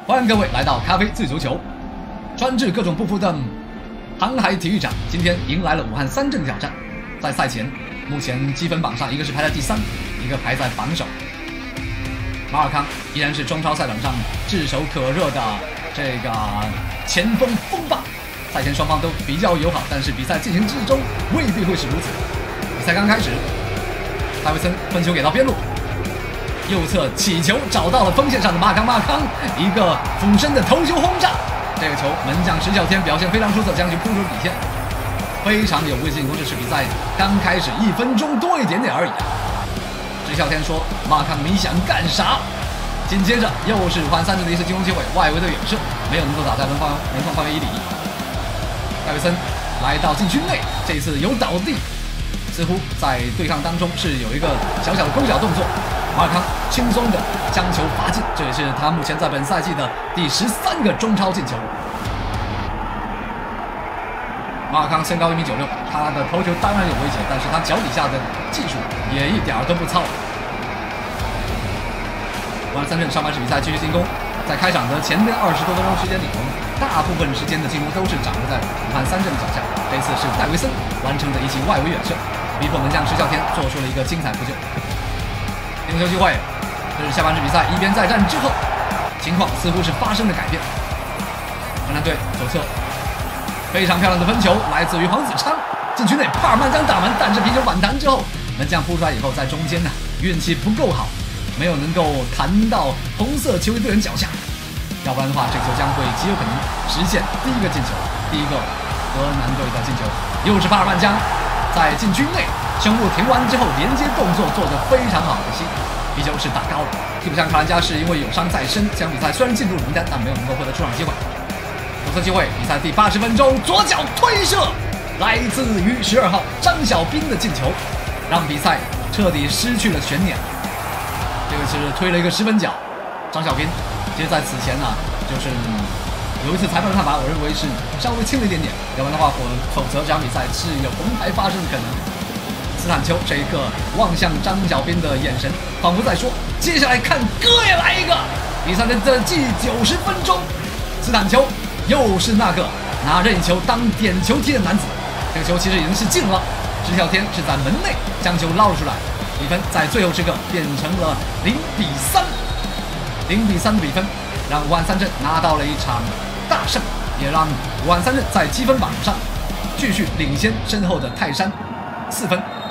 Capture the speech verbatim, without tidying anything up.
欢迎各位来到咖啡最足球，专治各种不服的航海体育场。今天迎来了武汉三镇挑战。在赛前，目前积分榜上一个是排在第三，一个排在榜首。马尔康依然是中超赛场上炙手可热的这个前锋锋霸。赛前双方都比较友好，但是比赛进行之中未必会是如此。比赛刚开始，戴维森分球给到边路。 右侧起球找到了锋线上的马康，马康一个俯身的头球轰炸，这个球门将石小天表现非常出色，将球扑出底线，非常有威胁进攻。这是比赛刚开始一分钟多一点点而已。石小天说：“马康，你想干啥？”紧接着又是武汉三镇的一次进攻机会，外围的远射没有能够打在门框门框范围以里。戴维森来到禁区内，这次有倒地，似乎在对抗当中是有一个小小的勾脚动作。 马尔康轻松的将球罚进，这也是他目前在本赛季的第十三个中超进球。马尔康身高一米九六，他的头球当然有威胁，但是他脚底下的技术也一点都不糙。武汉三镇上半时比赛继续进攻，在开场的前边二十多分钟时间里头，大部分时间的进攻都是掌握在武汉三镇的脚下。这次是戴维森完成的一记外围远射，逼迫门将石啸天做出了一个精彩扑救。 赢球机会，这是下半时比赛一边再战之后，情况似乎是发生了改变。河南队左侧非常漂亮的分球来自于黄子昌，禁区内帕尔曼江打门，但是皮球反弹之后，门将扑出来以后，在中间呢运气不够好，没有能够弹到红色球衣队员脚下，要不然的话，这个球将会极有可能实现第一个进球，第一个河南队的进球，又是帕尔曼江在禁区内。 胸部停完之后，连接动作做得非常好，可惜皮球是打高了。替补将卡兰加是因为有伤在身，这场比赛虽然进入名单，但没有能够获得出场机会。左侧机会，比赛第八十分钟，左脚推射，来自于十二号张小斌的进球，让比赛彻底失去了悬念。这个是推了一个十分脚，张小斌其实在此前呢、啊，就是有一次裁判的看法，我认为是稍微轻了一点点，要不然的话，否否则这场比赛是有红牌发生的可能。 斯坦丘这一刻望向张小斌的眼神，仿佛在说：“接下来看哥也来一个。”比赛的第九十分钟，斯坦丘又是那个拿任意球当点球踢的男子。这个球其实已经是进了，石啸天是在门内将球捞了出来，比分在最后时刻变成了零比三。零比三的比分让武汉三镇拿到了一场大胜，也让武汉三镇在积分榜上继续领先身后的泰山四分。